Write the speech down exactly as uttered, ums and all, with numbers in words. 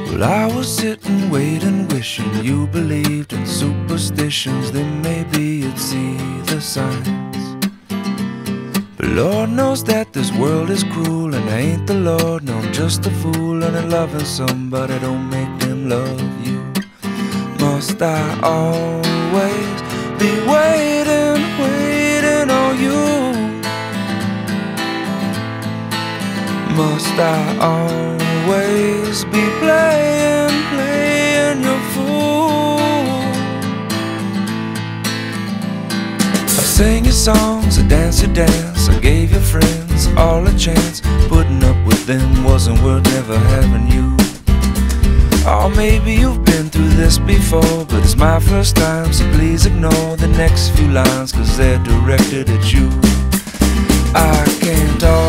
Well, I was sitting, waiting, wishing you believed in superstitions. Then maybe you'd see the signs. But Lord knows that this world is cruel, and I ain't the Lord, no, I'm just a fool. And in loving somebody don't make them love you. Must I always be waiting, waiting on you? Must I always be playing, playing your fool? I sang your songs, I danced your dance, I gave your friends all a chance. Putting up with them wasn't worth never having you. Oh, maybe you've been through this before, but it's my first time, so please ignore the next few lines, 'cause they're directed at you. I can't always